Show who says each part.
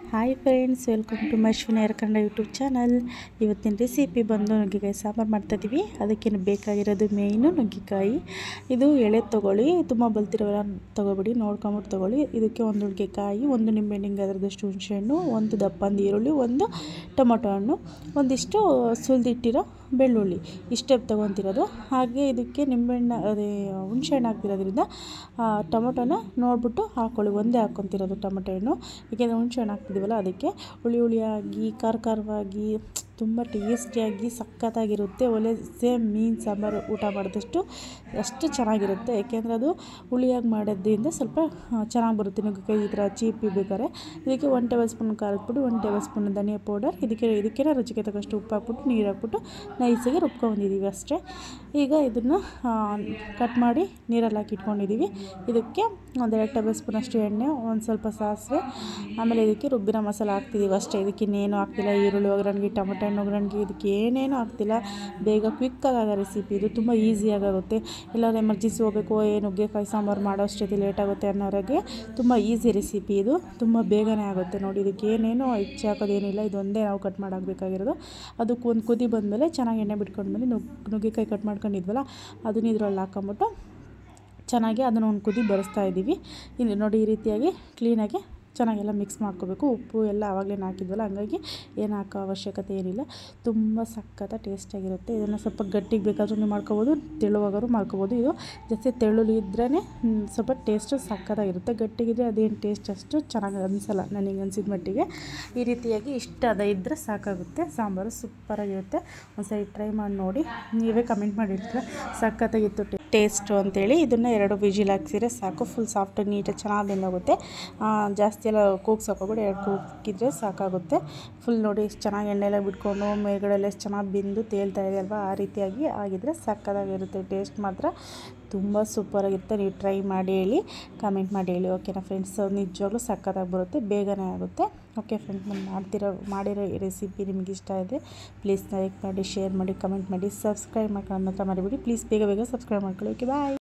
Speaker 1: Hi friends, welcome to Ashwini air Kannada YouTube channel. ಇವತ್ತಿನ recipe ಬಂದು ನುಗ್ಗೆಕಾಯಿ ಸಾಂಬಾರು ಮಾಡ್ತಾಯಿದ್ದೀವಿ. ಅದಕ್ಕೇನು ಬೇಕಾಗಿರೋದು ಮೇಯ್ನು ನುಗ್ಗೆಕಾಯಿ. ಇದು ಎಳೆ ತೊಗೊಳ್ಳಿ, ತುಂಬ ಬಲ್ತಿರೋಲ್ಲ ತೊಗೊಬಿಡಿ, ನೋಡ್ಕೊಂಬಿಟ್ಟು ತೊಗೊಳ್ಳಿ. ಇದಕ್ಕೆ ಒಂದು ನುಗ್ಗೆಕಾಯಿ, ಒಂದು ನಿಂಬೆಹಣ್ಣಿಗೆ ಅದರದಷ್ಟು ಹುಣಸೆಹಣ್ಣು, ಒಂದು ದಪ್ಪಂದು ಈರುಳ್ಳಿ, ಒಂದು ಟೊಮೊಟೊ ಹಣ್ಣು, ಒಂದಿಷ್ಟು ಸುಲಿದಿಟ್ಟಿರೋ ಬೆಳ್ಳುಳ್ಳಿ, ಇಷ್ಟೇ ತೊಗೊತಿರೋದು. ಹಾಗೆ ಇದಕ್ಕೆ ನಿಂಬೆಹಣ್ಣು ಅದೇ ಹುಣಸೆಹಣ್ಣು ಹಾಕ್ತಿರೋದ್ರಿಂದ ಟೊಮೊಟೊನ ನೋಡಿಬಿಟ್ಟು ಹಾಕ್ಕೊಳ್ಳಿ. ಒಂದೇ ಹಾಕ್ಕೊತಿರೋದು ಟೊಮೊಟೊ ಹಣ್ಣು, ಏಕೆಂದರೆ ಹುಣಸೆಹಣ್ಣು ಹಾಕ್ತಿದ್ದೀವಲ್ಲ ಅದಕ್ಕೆ. ಹುಳಿಯಾಗಿ ಖಾರವಾಗಿ ತುಂಬ ಟೇಸ್ಟಿಯಾಗಿ ಸಖತ್ತಾಗಿರುತ್ತೆ. ಒಳ್ಳೆ ಸೇಮ್ ಮೀನು ಸಾಂಬಾರು ಊಟ ಮಾಡಿದಷ್ಟು ಅಷ್ಟು ಚೆನ್ನಾಗಿರುತ್ತೆ. ಏಕೆಂದರೆ ಅದು ಹುಳಿಯಾಗಿ ಮಾಡೋದ್ರಿಂದ ಸ್ವಲ್ಪ ಚೆನ್ನಾಗಿ ಬರುತ್ತೆ ನುಗ್ಗೆಕಾಯಿ ಈ ಥರ ಚೀಪಿ ಬೇಕಾದ್ರೆ. ಇದಕ್ಕೆ 1 ಟೇಬಲ್ ಸ್ಪೂನ್ ಖಾರದ ಪುಡಿ, 1 ಟೇಬಲ್ ಸ್ಪೂನ್ ಧನಿಯಾ ಪೌಡರ್, ಇದಕ್ಕೆ ರುಚಿಗೆ ತಕ್ಕಷ್ಟು ಉಪ್ಪು ಹಾಕ್ಬಿಟ್ಟು ನೀರು ಹಾಕ್ಬಿಟ್ಟು ನೈಸಾಗಿ ರುಬ್ಕೊಂಡಿದ್ದೀವಿ ಅಷ್ಟೇ. ಈಗ ಇದನ್ನು ಕಟ್ ಮಾಡಿ ನೀರಲ್ಲಿ ಹಾಕಿ ಇಟ್ಕೊಂಡಿದ್ದೀವಿ. ಇದಕ್ಕೆ 1 ಟೇಬಲ್ ಸ್ಪೂನ್ ಅಷ್ಟು ಎಣ್ಣೆ, ಒಂದು ಸ್ವಲ್ಪ ಸಾಸಿವೆ, ಆಮೇಲೆ ಇದಕ್ಕೆ ರುಬ್ಬಿನ ಮಸಾಲ ಹಾಕ್ತಿದ್ದೀವಿ ಅಷ್ಟೇ. ಇದಕ್ಕೆ ಇನ್ನೇನು ಹಾಕ್ತಿಲ್ಲ. ಈರುಳ್ಳಿ ಒಗ್ಗರಣೆಗೆ, ಟೊಮೊಟೊ ಹಣ್ಣು ಒಗ್ಗರಣೆಗೆ, ಇದಕ್ಕೆ ಏನೇನು ಹಾಕ್ತಿಲ್ಲ. ಬೇಗ ಕ್ವಿಕ್ಕಾಗಿ ಆಗೋ ರೆಸಿಪಿ ಇದು, ತುಂಬ ಈಸಿಯಾಗುತ್ತೆ. ಎಲ್ಲರೂ ಎಮರ್ಜೆನ್ಸಿ ಹೋಗಬೇಕು, ನುಗ್ಗೆಕಾಯಿ ಸಾಂಬಾರು ಮಾಡೋ ಅಷ್ಟೊತ್ತಿಗೆ ಲೇಟ್ ಆಗುತ್ತೆ ಅನ್ನೋರಿಗೆ ತುಂಬ ಈಸಿ ರೆಸಿಪಿ ಇದು, ತುಂಬ ಬೇಗನೆ ಆಗುತ್ತೆ. ನೋಡಿ, ಇದಕ್ಕೆ ಏನೇನು ಹೆಚ್ಚು ಹಾಕೋದೇನಿಲ್ಲ, ಇದೊಂದೇ ನಾವು ಕಟ್ ಮಾಡಾಗಬೇಕಾಗಿರೋದು. ಅದಕ್ಕೆ ಒಂದು ಕುದಿ ಬಂದಮೇಲೆ ಚೆನ್ನಾಗಿ ಎಣ್ಣೆ ಬಿಟ್ಕೊಂಡ್ಮೇಲೆ ನುಗ್ಗೆಕಾಯಿ ಕಟ್ ಮಾಡ್ಕೊಂಡಿದ್ವಲ್ಲ ಅದನ್ನ ಇದ್ರಲ್ಲಿ ಹಾಕೊಂಬಿಟ್ಟು ಚೆನ್ನಾಗಿ ಅದನ್ನು ಒಂದು ಕುದಿ ಬರೆಸ್ತಾ ಇದ್ದೀವಿ. ಇಲ್ಲಿ ನೋಡಿ, ಈ ರೀತಿಯಾಗಿ ಕ್ಲೀನಾಗಿ ಚೆನ್ನಾಗೆಲ್ಲ ಮಿಕ್ಸ್ ಮಾಡ್ಕೋಬೇಕು. ಉಪ್ಪು ಎಲ್ಲ ಆವಾಗಲೇ ಹಾಕಿದ್ವಲ್ಲ, ಹಂಗಾಗಿ ಏನು ಹಾಕೋ ಅವಶ್ಯಕತೆ ಏನಿಲ್ಲ. ತುಂಬ ಸಖತ್ತ ಟೇಸ್ಟಿಯಾಗಿರುತ್ತೆ. ಇದನ್ನು ಸ್ವಲ್ಪ ಗಟ್ಟಿಗೆ ಬೇಕಾದ್ರೂ ನೀವು ಮಾಡ್ಕೊಬೋದು, ತೆಳುವಾದರೂ ಮಾಡ್ಕೊಬೋದು. ಇದು ಜಾಸ್ತಿ ತೆಳು ಇದ್ರೇ ಸ್ವಲ್ಪ ಟೇಸ್ಟು ಸಖತ್ತಾಗಿರುತ್ತೆ. ಗಟ್ಟಿಗಿದ್ರೆ ಅದೇನು ಟೇಸ್ಟ್ ಅಷ್ಟು ಚೆನ್ನಾಗಿ ಅನಿಸಲ್ಲ ನನಗೆ ಅನಿಸಿದ ಮಟ್ಟಿಗೆ. ಈ ರೀತಿಯಾಗಿ ಇಷ್ಟ ಅದ ಇದ್ದರೆ ಸಾಕಾಗುತ್ತೆ. ಸಾಂಬಾರು ಸೂಪರಾಗಿರುತ್ತೆ. ಒಂದ್ಸರಿ ಟ್ರೈ ಮಾಡಿ ನೋಡಿ, ನೀವೇ ಕಮೆಂಟ್ ಮಾಡಿರ್ತೀರ ಸಖತ್ತಾಗಿತ್ತು ಟೇಸ್ಟು ಅಂತೇಳಿ. ಇದನ್ನು 2 ವಿಜಿಲ್ ಹಾಕ್ಸಿದ್ರೆ ಸಾಕು. ಫುಲ್ ಸಾಫ್ಟಾಗಿ ನೀಟಾಗಿ ಚೆನ್ನಾಗಿ ಬೆಂದೋಗುತ್ತೆ. ಜಾಸ್ತಿ ಎಲ್ಲ ಕೂಗ್ಸೋಕೋಗ್ಬಿಟ್ಟು 2 ಕೂಗಿದ್ರೆ ಸಾಕಾಗುತ್ತೆ. ಫುಲ್ ನೋಡಿ ಎಷ್ಟು ಚೆನ್ನಾಗಿ ಎಣ್ಣೆಲ್ಲ ಬಿಟ್ಕೊಂಡು ಮೇಲ್ಗಡೆಲ್ಲ ಎಷ್ಟು ಚೆನ್ನಾಗಿ ಬೆಂದು ತೇಲ್ತಾ ಇದೆ ಅಲ್ವಾ, ಆ ರೀತಿಯಾಗಿ ಆಗಿದ್ರೆ ಸಕ್ಕತ್ತಾಗಿರುತ್ತೆ. ಟೇಸ್ಟ್ ಮಾತ್ರ ತುಂಬ ಸೂಪರಾಗಿರುತ್ತೆ. ನೀವು ಟ್ರೈ ಮಾಡಿ ಹೇಳಿ, ಕಮೆಂಟ್ ಮಾಡಿ ಹೇಳಿ. ಓಕೆನಾ ಫ್ರೆಂಡ್ಸ್, ನಿಜವಾಗ್ಲೂ ಸಕ್ಕತ್ತಾಗಿ ಬರುತ್ತೆ, ಬೇಗನೆ ಆಗುತ್ತೆ. ಓಕೆ ಫ್ರೆಂಡ್ಸ್, ನಾನು ಮಾಡಿರೋ ರೆಸಿಪಿ ನಿಮ್ಗೆ ಇಷ್ಟ ಇದೆ ಪ್ಲೀಸ್ ಲೈಕ್ ಮಾಡಿ, ಶೇರ್ ಮಾಡಿ, ಕಮೆಂಟ್ ಮಾಡಿ, ಸಬ್ಸ್ಕ್ರೈಬ್ ಮಾಡ್ಕೊಳ್ಳೋ ಮಾತ್ರ ಮರಿಬೇಡಿ ಪ್ಲೀಸ್. ಬೇಗ ಸಬ್ಸ್ಕ್ರೈಬ್ ಮಾಡ್ಕೊಳ್ಳಿ. ಓಕೆ, ಬಾಯ್.